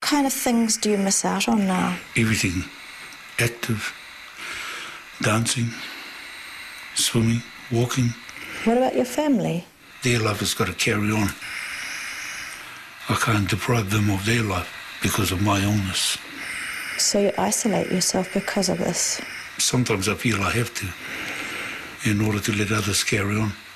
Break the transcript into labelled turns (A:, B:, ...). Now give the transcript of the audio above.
A: kind of things do you miss out on now?
B: Everything. Active, dancing, swimming, walking.
A: What about your family?
B: Their life has got to carry on. I can't deprive them of their life because of my illness.
A: So you isolate yourself because of this?
B: Sometimes I feel I have to in order to let others carry on.